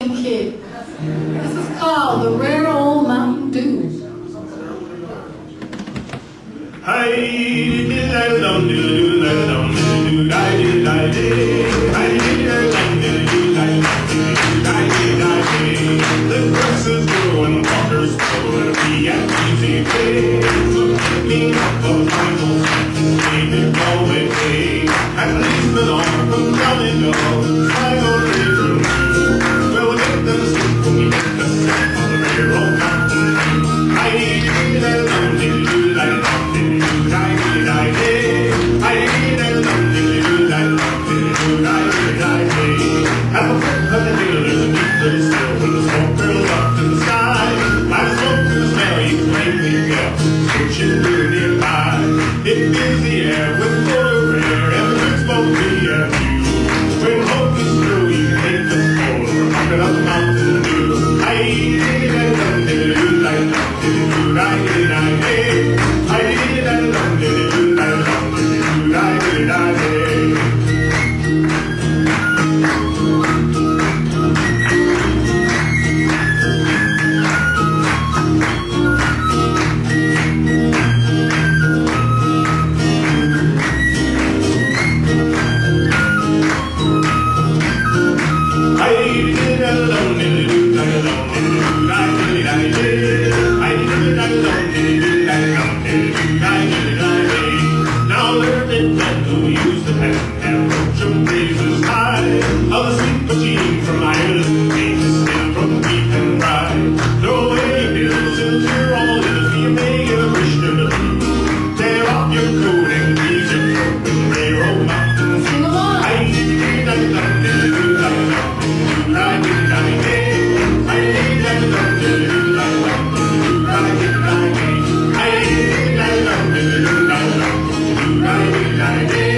kid. This is called the Rare Oul Mountain Dew. The grass is growing, water's flowing, we got easy pay. So give me up a final make it go away. At least the Lord from down and go, I go later. We'll get the soup when we get the sack on the Rare Oul Mountain Dew. I need that London Dew, that London Dew, I need that London Dew, that London Dew, I need. At the foot of the hill there's a neat little still with the smoke curls up to the sky. By the smoke and the smell you can plainly tell switching through nearby. It fills the air with motor rare and the drinks both me and you. When hope is through you can take the phone or pocket up the Mountain Dew. I need that London Dew, that London Dew, I need that London Dew, that London Dew, I need that. Now learning men who use the pen and approach them blazes high. Of the sweet machine from Ireland came to stem from wheat and rye. Throw away your bills and clear all ills, you may get a wish to the blue. Tear off your coat and grease your throat with the Rare Oul Mountain Dew. I need that London Dew, that London Dew, I need that London Dew, that London Dew, I need that. I need that London Dew, that London Dew, I need that.